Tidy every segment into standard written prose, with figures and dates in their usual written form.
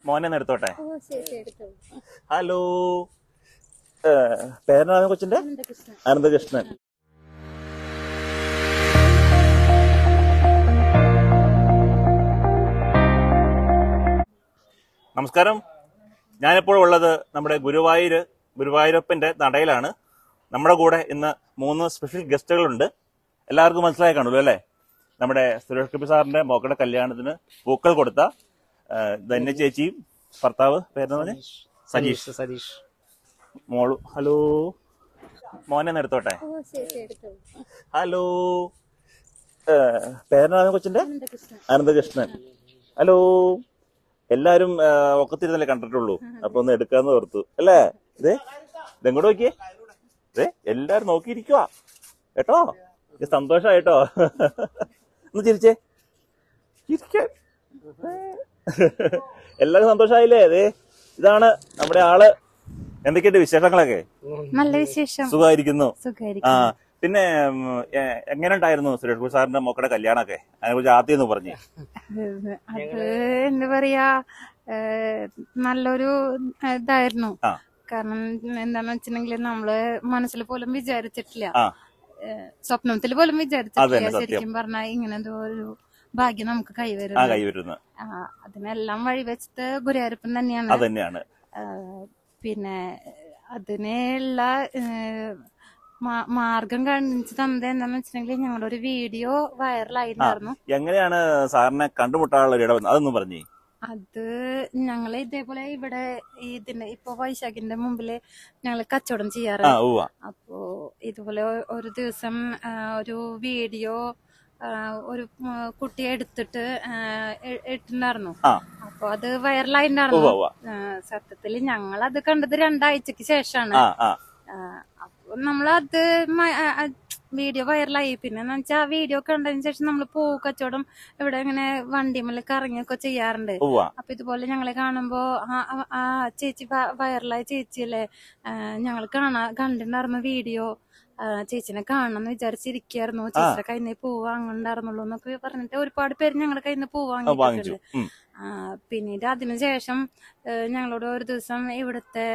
മോനെ എടുത്തോട്ടെ. ഹലോ, പേരെന്താണ് കൊച്ചിന്റെ? അനന്തകൃഷ്ണൻ. നമസ്കാരം. ഞാനിപ്പോൾ ഉള്ളത് നമ്മുടെ ഗുരുവായൂരപ്പന്റെ നടയിലാണ്. നമ്മുടെ കൂടെ ഇന്ന് 3 സ്പെഷ്യൽ ഗസ്റ്റുകളുണ്ട്. എല്ലാവർക്കും മനസ്സിലായി കാണുമല്ലോ അല്ലേ? നമ്മുടെ സുരേഷ് ഗോപി സാറിന്റെ മോക്കളുടെ കല്യാണത്തിന് പൂക്കൾ കൊടുത്ത ധന്യ ചേച്ചിയും ഭർത്താവ് പേരെന്ന് സതീഷ് മോളു. ഹലോ, മോനെ എടുത്തോട്ടെ. ഹലോ, പേരെന്താണ് കൊച്ചിന്റെ? അനന്തകൃഷ്ണൻ. ഹലോ, എല്ലാരും ഒക്കത്തിരുന്നല്ലേ കണ്ടിട്ടുള്ളൂ, അപ്പൊ ഒന്ന് എടുക്കാന്ന് ഓർത്തു അല്ലേ? ഇതെങ്ങോട്ട് നോക്കിയേ, എല്ലാരും നോക്കിയിരിക്കുവാ കേട്ടോ. സന്തോഷായിട്ടോ. ഒന്ന് ചിരിച്ചേ, ചിരിക്കാൻ. എല്ലാവർക്കും സന്തോഷായില്ലേ? ഇതാണ് നമ്മുടെ ആള്. എന്തൊക്കെയുണ്ട് വിശേഷങ്ങളൊക്കെ? നല്ല വിശേഷം, സുഖമായിരിക്കുന്നു. പിന്നെ എങ്ങനെ ഉണ്ടായിരുന്നു സുരേഷ് ഗോപി സാറിന്റെ മോക്കടെ കല്യാണമൊക്കെ? അതിനെ കുറിച്ച് ആദ്യം ഒന്ന് പറഞ്ഞേ. അത് എന്താ പറയാ, നല്ലൊരു ഇതായിരുന്നു. കാരണം എന്താന്ന് വെച്ചിട്ടുണ്ടെങ്കിൽ നമ്മള് മനസ്സിൽ പോലും വിചാരിച്ചിട്ടില്ല, സ്വപ്നത്തിൽ പോലും വിചാരിച്ചിട്ടില്ല. ശരിക്കും പറഞ്ഞാൽ ഇങ്ങനെ ഒരു ഭാഗ്യം നമുക്ക് കൈവരുന്നു. അതിനെല്ലാം വഴിവെച്ചത് ഗുരുവായൂരപ്പൻ തന്നെയാണ്. പിന്നെ അതിനുള്ള മാർഗം കാണിച്ചു തന്നത് എന്താന്ന് വെച്ചിട്ടുണ്ടെങ്കിൽ ഞങ്ങളുടെ ഒരു വീഡിയോ വൈറലായിരുന്നു. എങ്ങനെയാണ് സാറിനെ കണ്ടുമുട്ടാനുള്ള ഇട വന്നത്, അതൊന്നും പറഞ്ഞേ. അത് ഞങ്ങള് ഇതേപോലെ ഇവിടെ ഇതിന്റെ ഇപ്പൊ വൈശാഖിന്റെ മുമ്പില് ഞങ്ങള് കച്ചവടം ചെയ്യാറുണ്ട്. അപ്പോ ഇതുപോലെ ഒരു ദിവസം ഒരു വീഡിയോ ഒരു കുട്ടിയെ എടുത്തിട്ട് ഇട്ടുണ്ടായിരുന്നു. അപ്പൊ അത് വൈറലായിട്ടുണ്ടായിരുന്നു. സത്യത്തില് ഞങ്ങളത് കണ്ടത് 2 ആഴ്ചക്ക് ശേഷമാണ്. അപ്പൊ നമ്മളത് വീഡിയോ വൈറലായി. പിന്നെ എന്ന് വെച്ചാൽ ആ വീഡിയോ കണ്ടതിന് ശേഷം നമ്മള് പൂ കച്ചവടം ഇവിടെ ഇങ്ങനെ വണ്ടിമേൽ കറങ്ങിയൊക്കെ ചെയ്യാറുണ്ട്. അപ്പൊ ഇതുപോലെ ഞങ്ങളെ കാണുമ്പോ ആ ചേച്ചി വൈറലായ ചേച്ചിയല്ലേ, ഞങ്ങൾ കണ്ടിട്ടുണ്ടായിരുന്നു വീഡിയോ, ചേച്ചിനെ കാണണം എന്ന് വിചാരിച്ചിരിക്കായിരുന്നു. ചേച്ചിയുടെ കയ്യിൽ നിന്ന് പൂ വാങ്ങണ്ടായിരുന്നുള്ളൂ എന്നൊക്കെ പറഞ്ഞിട്ട് ഒരുപാട് പേര് ഞങ്ങളുടെ കയ്യിൽ നിന്ന് പൂ വാങ്ങിയിട്ടുണ്ട്. പിന്നീട് അതിനുശേഷം ഞങ്ങളോട് ഒരു ദിവസം ഇവിടുത്തെ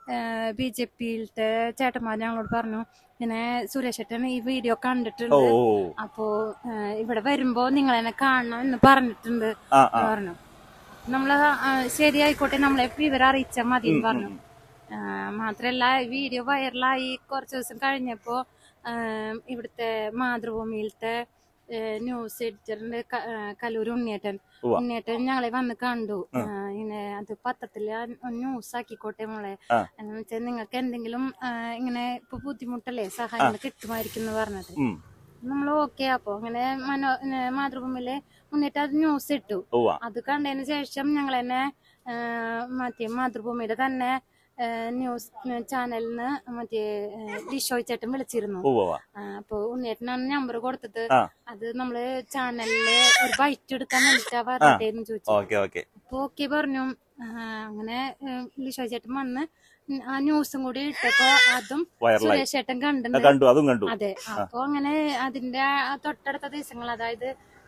BJP-യിലത്തെ ചേട്ടന്മാർ ഞങ്ങളോട് പറഞ്ഞു, ഇങ്ങനെ സുരേഷ് ചേട്ടൻ ഈ വീഡിയോ കണ്ടിട്ടുണ്ട്, അപ്പോ ഇവിടെ വരുമ്പോ നിങ്ങളെന്നെ കാണണം എന്ന് പറഞ്ഞിട്ടുണ്ട് പറഞ്ഞു. നമ്മള് ശരിയായിക്കോട്ടെ, നമ്മളെ വിവരം അറിയിച്ചാൽ മതി എന്ന് പറഞ്ഞു. മാത്രല്ല വീഡിയോ വൈറലായി കുറച്ച് ദിവസം കഴിഞ്ഞപ്പോ ഇവിടുത്തെ മാതൃഭൂമിയിലത്തെ ന്യൂസ് എഡിറ്ററിന്റെ കലൂർ ഉണ്ണിയേട്ടൻ ഞങ്ങളെ വന്ന് കണ്ടു. ഇങ്ങനെ അത് പത്രത്തില് ന്യൂസ് ആക്കിക്കോട്ടെ മോളെ, എന്ന് വെച്ചാൽ നിങ്ങൾക്ക് എന്തെങ്കിലും ഇങ്ങനെ ഇപ്പൊ ബുദ്ധിമുട്ടല്ലേ, സഹായങ്ങൾ കിട്ടുമായിരിക്കും എന്ന് പറഞ്ഞത്. നമ്മൾ ഓക്കെ. അപ്പൊ അങ്ങനെ മാതൃഭൂമിയിലെ ഉണ്ണിയേട്ടൻ അത് ന്യൂസ് ഇട്ടു. അത് കണ്ടതിന് ശേഷം ഞങ്ങൾ തന്നെ മറ്റേ മാതൃഭൂമിയുടെ തന്നെ ന്യൂസ് ചാനലിന് മറ്റേ ലിഷോയ് ചേട്ടൻ വിളിച്ചിരുന്നു. അപ്പൊ ഉണ്ണിയേട്ടനാണ് നമ്പർ കൊടുത്തത്. അത് നമ്മള് ചാനലില് ഒരു ബൈറ്റ് എടുക്കാൻ വേണ്ടിട്ടാ പറഞ്ഞിട്ടേന്ന് ചോദിച്ചു. അപ്പൊ ഓക്കെ പറഞ്ഞു. അങ്ങനെ ലിഷോയ് ചേട്ടൻ വന്ന് ആ ന്യൂസും കൂടി ഇട്ടപ്പോ അതും സുരേഷ് ചേട്ടൻ കണ്ടു. അതെ. അപ്പൊ അങ്ങനെ അതിന്റെ തൊട്ടടുത്ത ദിവസങ്ങൾ, അതായത്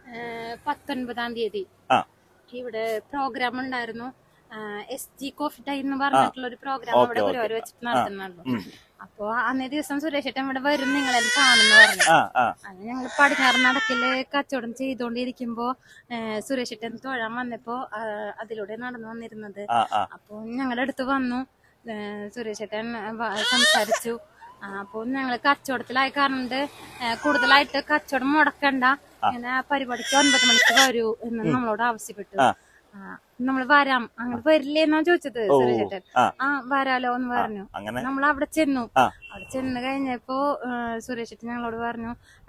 19-ാം തീയതി ഇവിടെ പ്രോഗ്രാം ഉണ്ടായിരുന്നു. SG കോഫി ടൈം എന്ന് പറഞ്ഞിട്ടുള്ള ഒരു പ്രോഗ്രാം ഇവിടെ ഗുരുവായൂർ വെച്ചിട്ട് നടത്തുന്നുണ്ടല്ലോ. അപ്പൊ അന്നേ ദിവസം സുരേഷ് ചേട്ടൻ ഇവിടെ വരും, നിങ്ങളെല്ലാം കാണുന്നു പറഞ്ഞു. അത് ഞങ്ങൾ പടിഞ്ഞാറ് നടക്കില് കച്ചവടം ചെയ്തോണ്ടിരിക്കുമ്പോ സുരേഷ് ചേട്ടൻ തൊഴാൻ വന്നപ്പോ അതിലൂടെ നടന്നു വന്നിരുന്നത്. അപ്പൊ ഞങ്ങളുടെ അടുത്ത് വന്നു, സുരേഷ് ചേട്ടൻ സംസാരിച്ചു. അപ്പൊ ഞങ്ങള് കച്ചവടത്തിലായി കാരണം കൂടുതലായിട്ട് കച്ചവടം മുടക്കണ്ട, ഇങ്ങനെ പരിപാടിക്ക് 9 മണിക്ക് വരൂ എന്ന് നമ്മളോട് ആവശ്യപ്പെട്ടു. നമ്മള് വരാം, അങ്ങനെ വരില്ലേന്നാ ചോദിച്ചത് സുരേഷ് ചേട്ടൻ. വരാലോ എന്ന് പറഞ്ഞു. നമ്മൾ അവിടെ ചെന്നു. അവിടെ ചെന്ന് കഴിഞ്ഞപ്പോ സുരേഷ് ചേട്ടൻ ഞങ്ങളോട് പറഞ്ഞു,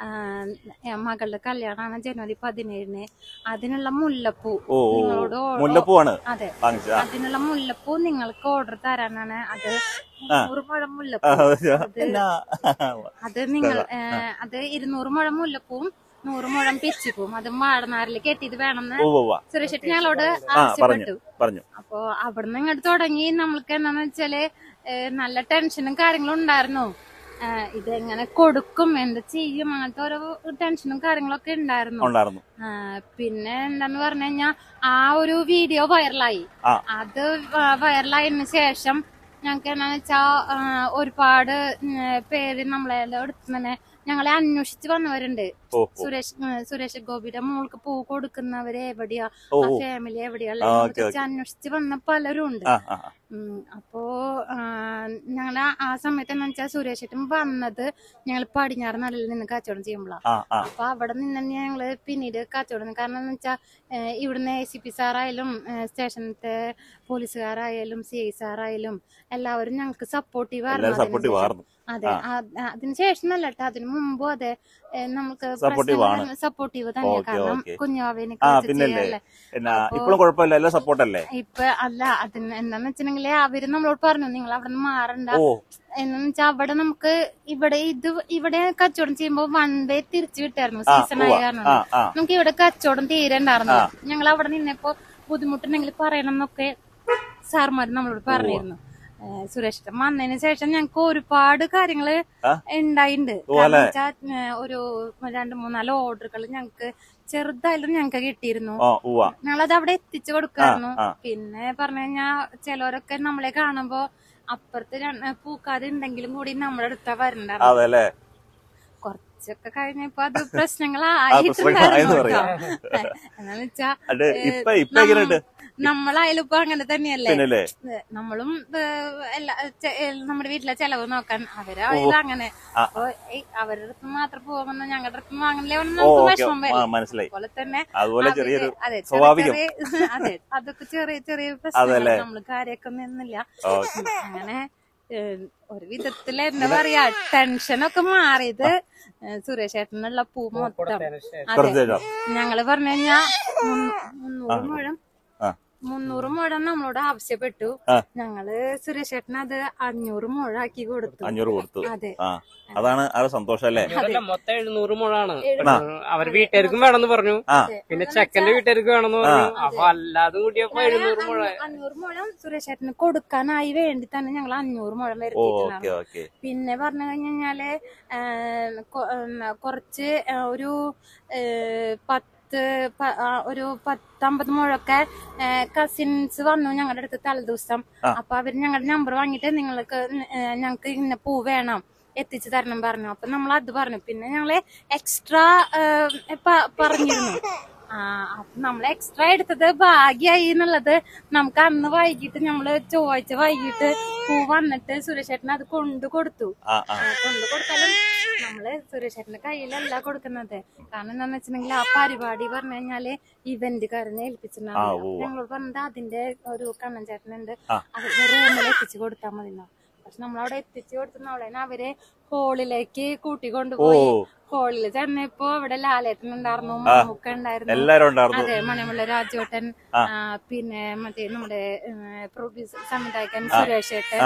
മകളുടെ കല്യാണമാണ് ജനുവരി 17-ന്, അതിനുള്ള മുല്ലപ്പൂ നിങ്ങളോട് അതെ, അതിനുള്ള മുല്ലപ്പൂ നിങ്ങൾക്ക് ഓർഡർ തരാനാണ്. അത് 100 മുഴം മുല്ലപ്പൂ, അത് നിങ്ങൾ അത് 200 മുഴം മുല്ലപ്പൂവും 100 മുഴം പിച്ചിപ്പൂവും അത് മാടനാരിൽ കെട്ടിയത് വേണമെന്ന് സുരേഷ് ചേട്ടൻ ഞങ്ങളോട് ആവശ്യപ്പെട്ടു. അപ്പൊ അവിടുന്ന് ഇങ്ങോട്ട് തുടങ്ങി. നമ്മൾക്ക് എന്താന്ന് വെച്ചാല് നല്ല ടെൻഷനും കാര്യങ്ങളും ഉണ്ടായിരുന്നു. ഇതെങ്ങനെ കൊടുക്കും, എന്ത് ചെയ്യും, അങ്ങനത്തെ ഓരോ ടെൻഷനും കാര്യങ്ങളൊക്കെ ഉണ്ടായിരുന്നു. പിന്നെ എന്താന്ന് പറഞ്ഞു കഴിഞ്ഞാൽ ആ ഒരു വീഡിയോ വൈറലായി. അത് വൈറലായതിനു ശേഷം ഞങ്ങക്ക് എന്താന്ന് വെച്ചാ ഒരുപാട് പേര് നമ്മളെ അടുത്ത് തന്നെ ഞങ്ങളെ അന്വേഷിച്ച് വന്നവരുണ്ട്. സുരേഷ് ഗോപിയുടെ മോൾക്ക് പൂ കൊടുക്കുന്നവര് എവിടെയാ, ആ ഫാമിലി എവിടെയാ അന്വേഷിച്ച് വന്ന പലരും ഉണ്ട്. അപ്പോ ഞങ്ങള് ആ സമയത്ത് എന്താ വെച്ചാൽ സുരേഷേട്ടൻ വന്നത് ഞങ്ങൾ പടിഞ്ഞാറ് നടലിൽ നിന്ന് കച്ചവടം ചെയ്യുമ്പോഴാണ്. അപ്പൊ അവിടെ നിന്ന് തന്നെ ഞങ്ങള് പിന്നീട് കച്ചവടം, കാരണം എന്ന് വെച്ചാൽ ഇവിടുന്ന് ACP സാറായാലും സ്റ്റേഷനത്തെ പോലീസുകാരായാലും CI സാറായാലും എല്ലാവരും ഞങ്ങൾക്ക് സപ്പോർട്ടീവ് ആയിരുന്നു. അതെ, അതിനുശേഷം അല്ല കേട്ടോ, അതിനു മുമ്പും അതെ നമുക്ക് സപ്പോർട്ടീവ് തന്നെ. കാരണം കുഞ്ഞാവേനെ ഇപ്പൊ അല്ല, അതിന് എന്താന്ന് വെച്ചിട്ടുണ്ടെങ്കിൽ അവര് നമ്മളോട് പറഞ്ഞു നിങ്ങൾ അവിടെ നിന്ന് മാറണ്ട എന്ന് വെച്ചാൽ അവിടെ നമുക്ക് ഇവിടെ കച്ചവടം ചെയ്യുമ്പോ 1 way തിരിച്ചു കിട്ടായിരുന്നു. സീസൺ ആയ കാരണം നമുക്ക് ഇവിടെ കച്ചവടം തീരെ ഉണ്ടായിരുന്നു. ഞങ്ങൾ അവിടെ നിന്നപ്പോ ബുദ്ധിമുട്ടുണ്ടെങ്കിൽ പറയണം എന്നൊക്കെ സാർമാര് നമ്മളോട് പറഞ്ഞിരുന്നു. സുരേഷ് വന്നതിന് ശേഷം ഞങ്ങക്ക് ഒരുപാട് കാര്യങ്ങള് ഉണ്ടായിട്ടുണ്ട്. കാരണം വെച്ചാൽ ഒരു 2-3-4 ഓർഡറുകൾ ഞങ്ങക്ക് ചെറുതായാലും ഞങ്ങക്ക് കിട്ടിയിരുന്നു. ഞങ്ങളത് അവിടെ എത്തിച്ചു കൊടുക്കായിരുന്നു. പിന്നെ പറഞ്ഞു കഴിഞ്ഞാ ചിലവരൊക്കെ നമ്മളെ കാണുമ്പോ അപ്പുറത്ത് പൂക്കാരുണ്ടെങ്കിലും കൂടി നമ്മുടെ അടുത്താ വരണ്ടായിരുന്നു. കുറച്ചൊക്കെ കഴിഞ്ഞപ്പോ അത് പ്രശ്നങ്ങളായിട്ടുണ്ടായിരുന്നു. എന്നാന്ന് വെച്ചാ നമ്മളായാലും ഇപ്പൊ അങ്ങനെ തന്നെയല്ലേ, നമ്മളും നമ്മുടെ വീട്ടിലെ ചെലവ് നോക്കാൻ അവരായാലും അങ്ങനെ. അപ്പൊ അവരുടെ അടുത്ത് മാത്രം പോകുമെന്ന് ഞങ്ങളുടെ അടുത്ത് വാങ്ങലേ നമുക്ക് വിഷമം വരും. അതുപോലെ തന്നെ അതെ അതെ, അതൊക്കെ ചെറിയ ചെറിയ പ്രശ്നങ്ങൾ, നമ്മള് കാര്യമൊക്കെ നിന്നില്ല. അങ്ങനെ ഒരു വിധത്തില് എന്താ പറയാ ടെൻഷനൊക്കെ മാറിയത് സുരേഷ് ഏട്ടനുള്ള പൂ മൊത്തം. അതെ, ഞങ്ങള് പറഞ്ഞു കഴിഞ്ഞാ 300 മുഴം നമ്മളോട് ആവശ്യപ്പെട്ടു. ഞങ്ങള് സുരേഷ് ഏട്ടന് അത് 500 മുഴാക്കി കൊടുത്തു. അതെ, അതാണ് സന്തോഷം അല്ലേ. മൊത്തം 700 മുഴാണ്. അവർ വീട്ടുകാർക്കും വേണമെന്ന് പറഞ്ഞു, പിന്നെ ചെക്കന്റെ വീട്ടുകാർക്ക് വേണമെന്ന് പറഞ്ഞു. അപ്പൊ അല്ലാതെ കൂടിയപ്പോ 700 മുഴ. 500 മുഴം സുരേഷ് ഏട്ടന് കൊടുക്കാനായി വേണ്ടി തന്നെ ഞങ്ങൾ 500 മുഴം വരുത്തിയിട്ടുണ്ടായിരുന്നു. പിന്നെ പറഞ്ഞു കഴിഞ്ഞാല് കുറച്ച് ഒരു 10-50 മുഴൊക്കെ കസിൻസ് വന്നു ഞങ്ങളുടെ അടുത്ത് തലേദിവസം. അപ്പൊ അവര് ഞങ്ങളുടെ നമ്പർ വാങ്ങിട്ട് ഞങ്ങക്ക് ഇന്ന പൂ വേണം എത്തിച്ചു തരണം പറഞ്ഞു. അപ്പൊ നമ്മൾ അത് പറഞ്ഞു. പിന്നെ ഞങ്ങള് എക്സ്ട്രാ പറഞ്ഞിരുന്നു. അപ്പൊ നമ്മള് എക്സ്ട്രാ എടുത്തത് ഭാഗ്യായി എന്നുള്ളത്. നമുക്ക് അന്ന് വൈകിട്ട് നമ്മള് ചൊവ്വാഴ്ച വൈകിട്ട് പൂ വന്നിട്ട് സുരേഷ് ഏട്ടന് അത് കൊണ്ടുകൊടുത്താലും നമ്മള് സുരേഷ് ഏട്ടന്റെ കയ്യിലല്ല കൊടുക്കുന്നത്. കാരണം എന്താന്ന് വെച്ചിട്ടുണ്ടെങ്കിൽ ആ പരിപാടി പറഞ്ഞു കഴിഞ്ഞാല് ഇവന്റുകാരനെ ഏൽപ്പിച്ചിട്ടുണ്ടാവും. ഞങ്ങളോട് പറഞ്ഞത് അതിന്റെ ഒരു കണ്ണൻ ചേട്ടനുണ്ട്, അവരുടെ റൂമിൽ എത്തിച്ചു കൊടുത്താൽ മതി. പക്ഷെ നമ്മളവിടെ എത്തിച്ചു കൊടുത്തുള്ള അവര് ഹോളിലേക്ക് കൂട്ടിക്കൊണ്ടുപോയി. ഹോളില് ചെന്നപ്പോ അവിടെ ലാലേട്ടൻ ഉണ്ടായിരുന്നു, മമ്മൂക്ക ഉണ്ടായിരുന്നു, അതെ, മണിമുള്ള രാജുവേട്ടൻ, പിന്നെ മറ്റേ നമ്മുടെ പ്രൊഡ്യൂസർ സംവിധായകൻ സുരേഷ് ഏട്ടൻ,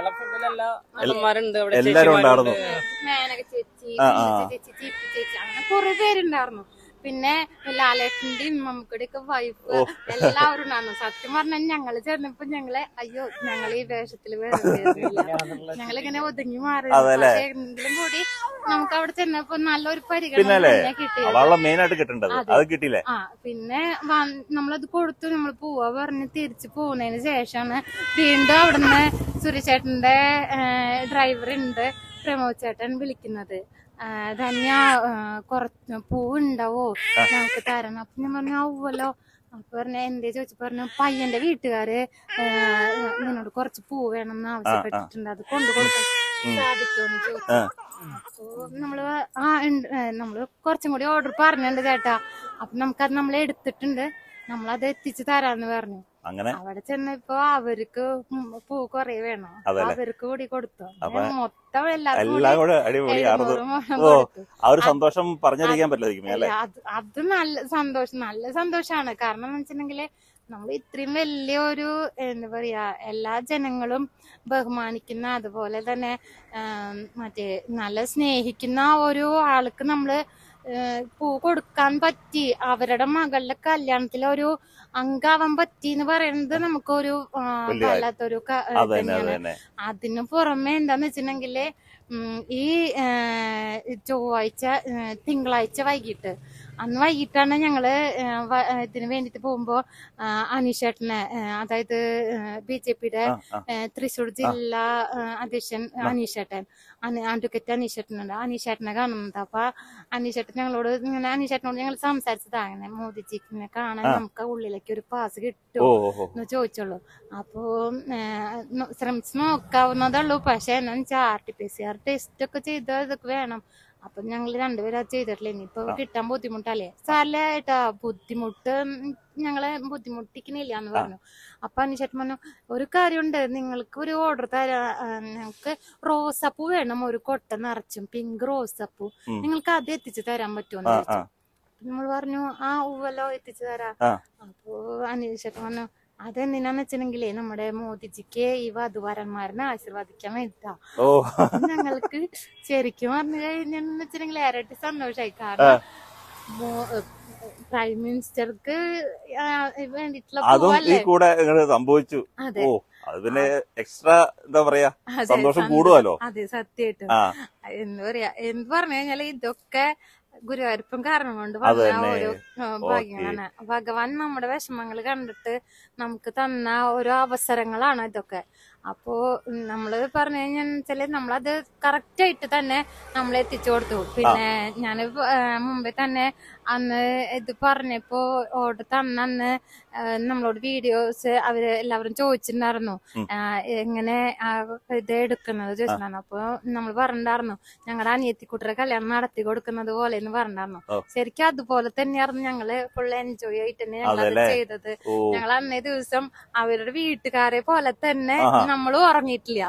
മേനക ചേച്ചി, ചേച്ചി, അങ്ങനെ കുറെ പേരുണ്ടായിരുന്നു. പിന്നെ ലാലേട്ടന്റെയും മമ്മൂക്കയുടെ ഒക്കെ വൈഫ് എല്ലാവരും ഉണ്ടായിരുന്നു. സത്യം പറഞ്ഞാൽ ഞങ്ങള് ചെന്നപ്പോ അയ്യോ ഞങ്ങൾ ഈ വേഷത്തില് വരുന്നില്ല, ഞങ്ങളിങ്ങനെ ഒതുങ്ങി മാറി. പക്ഷെ എങ്കിലും കൂടി നമുക്ക് അവിടെ ചെന്നപ്പോ നല്ലൊരു പരിഗണന കിട്ടിയില്ലേ. പിന്നെ നമ്മളത് കൊടുത്തു. നമ്മൾ പോവാ പറഞ്ഞ് തിരിച്ചു പോകുന്നതിന് ശേഷമാണ് വീണ്ടും അവിടുന്ന് സുരേഷ് ചേട്ടന്റെ ഡ്രൈവർ ഉണ്ട് പ്രമോദ് ചേട്ടൻ വിളിക്കുന്നത്. ധന്യ കുറച്ച് പൂവുണ്ടാവോ ഞങ്ങൾക്ക് തരണം. അപ്പൊ ഞാൻ പറഞ്ഞു ആവുമല്ലോ. അപ്പൊ പറഞ്ഞ എന്തേ ചോദിച്ചു പറഞ്ഞു പയ്യന്റെ വീട്ടുകാര് നിന്നോട് കുറച്ച് പൂ വേണം എന്ന് ആവശ്യപ്പെട്ടിട്ടുണ്ട്, അത് കൊണ്ടുകൊടുക്കാൻ സാധിക്കുമെന്ന് ചോദിച്ചു. അപ്പൊ നമ്മള് കുറച്ചും കൂടി ഓർഡർ പറഞ്ഞിട്ടുണ്ട് ചേട്ടാ. അപ്പൊ നമുക്കത് നമ്മൾ എടുത്തിട്ടുണ്ട്, നമ്മളത് എത്തിച്ചു തരാന്ന് പറഞ്ഞു. അവിടെ ചെന്നപ്പോ അവർക്ക് പൂ കൊറേ വേണം, അവർക്ക് കൂടി കൊടുത്തു. മൊത്തം സന്തോഷം പറഞ്ഞറിയിക്കാൻ പറ്റില്ല. അത് നല്ല സന്തോഷാണ്. കാരണം എന്ന് വെച്ചിട്ടുണ്ടെങ്കില് നമ്മൾ ഇത്രയും വലിയൊരു എന്താ പറയാ എല്ലാ ജനങ്ങളും ബഹുമാനിക്കുന്ന, അതുപോലെ തന്നെ മറ്റേ നല്ല സ്നേഹിക്കുന്ന ഒരു ആൾക്ക് നമ്മള് പൂ കൊടുക്കാൻ പറ്റി, അവരുടെ മകളുടെ കല്യാണത്തിൽ ഒരു അംഗാവാൻ പറ്റി എന്ന് പറയുന്നത് നമുക്കൊരു വല്ലാത്തൊരു തന്നെയാണ്. അതിനു പുറമെ എന്താന്ന് വെച്ചിട്ടുണ്ടെങ്കില് ഈ തിങ്കളാഴ്ച വൈകിട്ട്, അന്ന് വൈകിട്ടാണ് ഞങ്ങള് ഇതിന് വേണ്ടിട്ട് പോകുമ്പോ അനീഷേട്ടനെ, അതായത് BJPയുടെ തൃശ്ശൂർ ജില്ലാ അധ്യക്ഷൻ അനീഷേട്ടൻ, അഡ്വക്കേറ്റ് അനീഷേട്ടനുണ്ട്, അനീഷേട്ടനെ കാണുന്നുണ്ട്. അപ്പൊ അനീഷേട്ടൻ ഞങ്ങളോട് അനീഷേട്ടനോട് ഞങ്ങൾ സംസാരിച്ചതാ, അങ്ങനെ മോദിജിനെ കാണാൻ നമുക്ക് ഉള്ളിലേക്ക് ഒരു പാസ് കിട്ടുമോ എന്ന് ചോദിച്ചുള്ളൂ. അപ്പോ ശ്രമിച്ച് നോക്കാവുന്നതുള്ളൂ. പക്ഷെ എന്നാ വെച്ചാൽ RT-PCR ടെസ്റ്റ് ഒക്കെ ചെയ്താൽ ഇതൊക്കെ വേണം. അപ്പൊ ഞങ്ങൾ രണ്ടുപേരും അത് ചെയ്തിട്ടില്ല. ഇനിയിപ്പോ കിട്ടാൻ ബുദ്ധിമുട്ടല്ലേ സാറിലെ ഏട്ടാ, ബുദ്ധിമുട്ട് ഞങ്ങളെ ബുദ്ധിമുട്ടിക്കണില്ല എന്ന് പറഞ്ഞു. അപ്പൊ അനീഷേട്ടൻ പറഞ്ഞു, ഒരു കാര്യമുണ്ട്, നിങ്ങൾക്ക് ഒരു ഓർഡർ തരാ, ഞങ്ങൾക്ക് റോസപ്പൂ വേണം, ഒരു കൊട്ട നിറച്ചും പിങ്ക് റോസപ്പൂ, നിങ്ങൾക്ക് അത് എത്തിച്ചു തരാൻ പറ്റുമെന്ന് ചോദിച്ചു. നമ്മൾ പറഞ്ഞു ആ ഊവല്ലോ എത്തിച്ചു തരാം. അപ്പൊ അനീഷേട്ടൻ പറഞ്ഞു, അതെന്തിനാന്ന് വെച്ചിട്ടുണ്ടെങ്കിലേ നമ്മുടെ മോദിജിക്ക് ഈ വധുവരന്മാരനെ ആശീർവദിക്കാൻ വേണ്ടിട്ടാ. ഞങ്ങൾക്ക് ശരിക്കും പറഞ്ഞു കഴിഞ്ഞെന്ന് വെച്ചിട്ടുണ്ടെങ്കിൽ ഇരട്ടി സന്തോഷമായി. കാരണം പ്രൈം മിനിസ്റ്റർക്ക് വേണ്ടിട്ടുള്ള സംഭവിച്ചു. അതിന് എക്സ്ട്രാ എന്താ പറയാ, സന്തോഷം കൂടുമല്ലോ. അതെ, സത്യമായിട്ടും. എന്താ പറയാ, എന്ത് പറഞ്ഞു കഴിഞ്ഞാല് ഇതൊക്കെ ഗുരുവായൂരപ്പൻ കാരണം കൊണ്ട് വന്ന ഓരോ ഭാഗ്യങ്ങളാണ്. ഭഗവാൻ നമ്മുടെ വിഷമങ്ങൾ കണ്ടിട്ട് നമുക്ക് തന്ന ഓരോ അവസരങ്ങളാണ് ഇതൊക്കെ. അപ്പോ നമ്മള് പറഞ്ഞു കഴിഞ്ഞാല് നമ്മളത് കറക്റ്റ് ആയിട്ട് തന്നെ നമ്മൾ എത്തിച്ചു കൊടുത്തു. പിന്നെ ഞാന് മുമ്പേ തന്നെ അന്ന് ഇത് പറഞ്ഞപ്പോ ഓർഡർ തന്നന്ന് നമ്മളോട് വീഡിയോസ് അവര് എല്ലാവരും ചോദിച്ചിട്ടുണ്ടായിരുന്നു, എങ്ങനെ ഇത് എടുക്കുന്നത് ചോദിച്ചിട്ടുണ്ടായിരുന്നു. അപ്പൊ നമ്മൾ പറഞ്ഞിട്ടുണ്ടായിരുന്നു, ഞങ്ങളുടെ അനിയത്തിക്കുട്ടിയുടെ കല്യാണം നടത്തി കൊടുക്കുന്നത് പോലെ എന്ന് പറഞ്ഞിട്ടുണ്ടായിരുന്നു. ശരിക്കും അതുപോലെ തന്നെയായിരുന്നു ഞങ്ങള് ഫുൾ എൻജോയ് ആയിട്ട് തന്നെ ഞങ്ങളത് ചെയ്തത്. ഞങ്ങൾ അന്നേ ദിവസം അവരുടെ വീട്ടുകാരെ പോലെ തന്നെ നമ്മളും ഉറങ്ങിയിട്ടില്ല.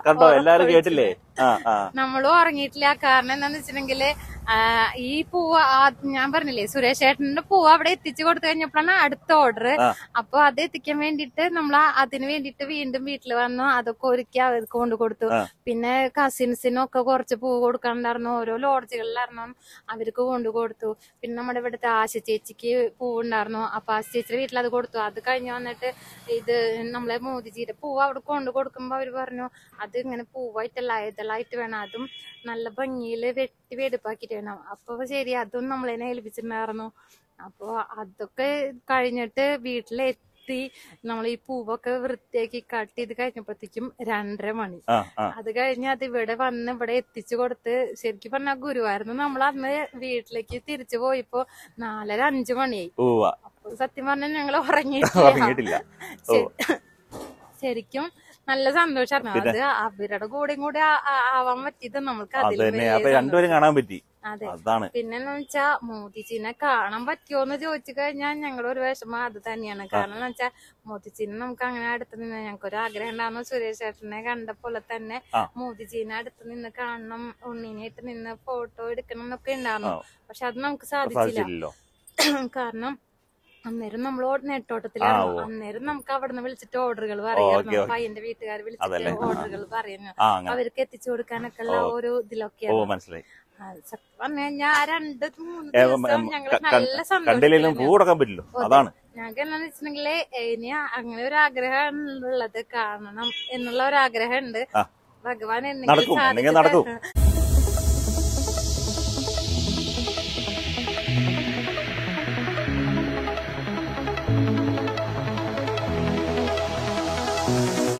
നമ്മളും ഉറങ്ങിയിട്ടില്ല. കാരണം എന്താന്ന് വെച്ചിട്ടുണ്ടെങ്കില് ഈ പൂവ് ഞാൻ പറഞ്ഞില്ലേ, സുരേഷ് ഏട്ടന്റെ പൂവ് അവിടെ എത്തിച്ചു കൊടുത്തു കഴിഞ്ഞപ്പോഴാണ് അടുത്ത ഓർഡർ. അപ്പൊ അത് എത്തിക്കാൻ വേണ്ടിട്ട് നമ്മൾ അതിന് വേണ്ടിട്ട് വീണ്ടും വീട്ടിൽ വന്നു, അതൊക്കെ ഒരുക്കി അവർക്ക് കൊണ്ടു കൊടുത്തു. പിന്നെ കസിൻസിനൊക്കെ കുറച്ച് പൂവ് കൊടുക്കാനുണ്ടായിരുന്നു, ഓരോ ലോഡ്ജുകളിലായിരുന്നു, അവർക്ക് കൊണ്ടു കൊടുത്തു. പിന്നെ നമ്മുടെ ഇവിടുത്തെ ആശ ചേച്ചിക്ക് പൂവുണ്ടായിരുന്നു, അപ്പൊ ആശ ചേച്ചിയുടെ വീട്ടിൽ അത് കൊടുത്തു. അത് കഴിഞ്ഞ് വന്നിട്ട് ഇത് നമ്മളെ മോദിജിയുടെ പൂവ് അവിടെ കൊണ്ടു കൊടുക്കുമ്പോ അവര് പറഞ്ഞു, അത് ഇങ്ങനെ പൂവായിട്ടല്ല ഇതളായിട്ട് വേണം, അതും നല്ല ഭംഗിയില് വെട്ടി വെടുപ്പാക്കിട്ട് വേണം. അപ്പൊ ശരി, അതും നമ്മളതിനെ ഏൽപ്പിച്ചിട്ടുണ്ടായിരുന്നു. അപ്പൊ അതൊക്കെ കഴിഞ്ഞിട്ട് വീട്ടിലെത്തി നമ്മൾ ഈ പൂവൊക്കെ വൃത്തിയാക്കി കട്ട് ചെയ്ത് കഴിഞ്ഞപ്പോഴത്തേക്കും 2:30 മണി. അത് കഴിഞ്ഞ് അത് ഇവിടെ വന്ന് ഇവിടെ എത്തിച്ചു കൊടുത്ത്, ശരിക്കും പറഞ്ഞാൽ ഗുരുവായൂർന്ന് നമ്മൾ അന്ന് വീട്ടിലേക്ക് തിരിച്ചു പോയപ്പോ 4:30-5 മണിയായി. അപ്പൊ സത്യം പറഞ്ഞാൽ ഞങ്ങൾ ഉറങ്ങിയിട്ടില്ല. ശരിക്കും നല്ല സന്തോഷമായിരുന്നു. അത് അവരുടെ കൂടെയും കൂടെ ആവാൻ പറ്റിയത് നമ്മൾക്ക് രണ്ടുപേരും കാണാൻ പറ്റി. അതെ. പിന്നെന്ന് വെച്ചാ മോദിജിനെ കാണാൻ പറ്റുമോന്ന് ചോദിച്ചു കഴിഞ്ഞാൽ ഞങ്ങളുടെ ഒരു വിഷമം അത് തന്നെയാണ്. കാരണം എന്ന് വെച്ചാൽ മോദിജിനെ നമുക്ക് അങ്ങനെ അടുത്ത് നിന്ന് ഞങ്ങൾക്കൊരു ആഗ്രഹം ഉണ്ടായിരുന്നു. സുരേഷ് ചേട്ടനെ കണ്ട പോലെ തന്നെ മോദിജിനെ അടുത്ത് നിന്ന് കാണണം, ഉണ്ണിനായിട്ട് നിന്ന് ഫോട്ടോ എടുക്കണം എന്നൊക്കെ ഉണ്ടായിരുന്നു. പക്ഷെ അത് നമുക്ക് സാധിച്ചില്ല. കാരണം അന്നേരം നമ്മൾ നെട്ടോട്ടത്തിലായിരുന്നു. അന്നേരം നമുക്ക് അവിടെ നിന്ന് വിളിച്ചിട്ട് ഓർഡറുകൾ പറയായിരുന്നു, പയ്യന്റെ വീട്ടുകാർ വിളിച്ചിട്ട് ഓർഡറുകൾ പറയുന്നു, അവർക്ക് എത്തിച്ചു കൊടുക്കാനൊക്കെ ഉള്ള ഒരു ഇതിലൊക്കെയാണ്. സത്യം പറഞ്ഞു കഴിഞ്ഞാൽ 2-3 ദിവസം ഞങ്ങള് നല്ല സന്തോഷം. ഞങ്ങൾക്ക് എന്താന്ന് വെച്ചിട്ടുണ്ടെങ്കില് ഇനി അങ്ങനെ ഒരു ആഗ്രഹം ഉള്ളത് കാണണം എന്നുള്ള ഒരു ആഗ്രഹം ഉണ്ട്. ഭഗവാൻ എന്തെങ്കിലും സാധിച്ചു